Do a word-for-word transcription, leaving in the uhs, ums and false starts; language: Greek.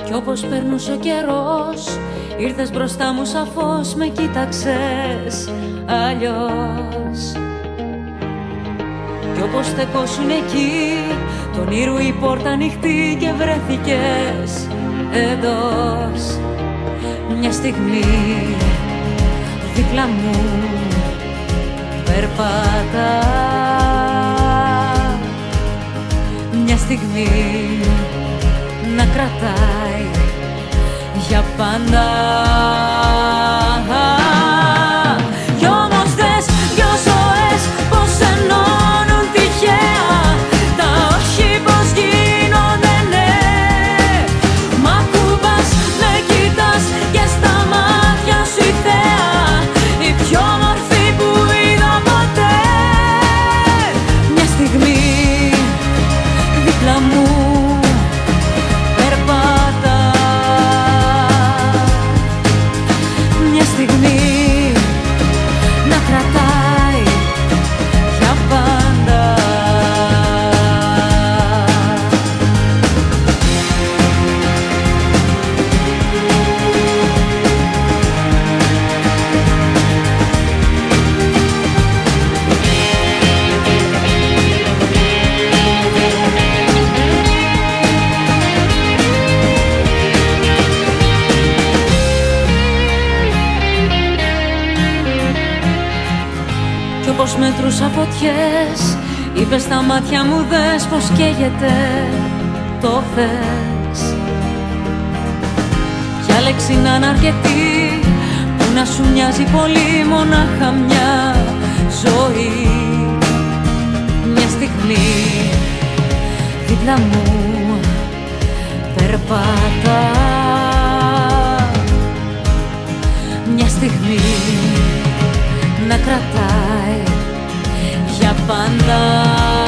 Κι όπως περνούσε ο καιρός, ήρθες μπροστά μου σαφώς, με κοίταξες αλλιώς. Κι όπως στεκόσουν εκεί, τον ήρου η πόρτα ανοιχτή και βρέθηκες εντός. Μια στιγμή δίπλα μου περπατά, μια στιγμή να κρατάει για πάντα. Κι όμως δες δυο ζωές πως ενώνουν τυχαία, τα όχι πως γίνονται ναι. Μ' ακουμπάς, με κοιτάς και στα μάτια σου η θέα, η πιο όμορφη που είδα ποτέ. Μια στιγμή δίπλα μου περπατά, μια στιγμή να κρατάει για πάντα. Κι όπως μετρούσα φωτιές, είπες στα μάτια μου δες πως καίγεται το χθες. Κι άλεξη να είναι αρκετή, που να σου μοιάζει πολύ, μονάχα μια ζωή. Μια στιγμή δίπλα μου περπατά, μια στιγμή να κρατάει για πάντα.